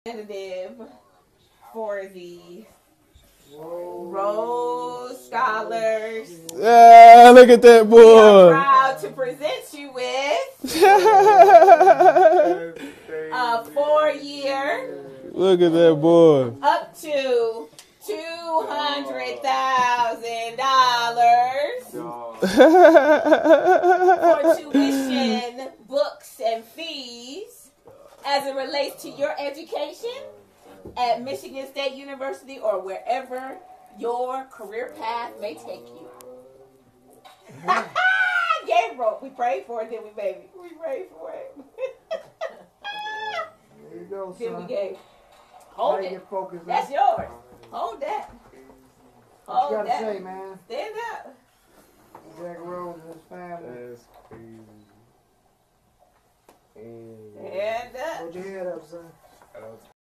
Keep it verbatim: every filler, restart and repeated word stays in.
representative for the Rhodes Scholars. Yeah, look at that boy. We are proud to present you with a four-year. Look at that boy. Up to two hundred thousand dollars for tuition, books, and fees as it relates to your education at Michigan State University or wherever your career path may take you. Gabriel, we prayed for it, didn't we, baby? We prayed for it. There you go, Then we son. gave. Hold Gotta it. get focused, That's man. yours. Hold that. What you Hold gotta that. say, man? Stand up. Jack Rhodes and his family. That's crazy. Stand up. Hold your head up, son.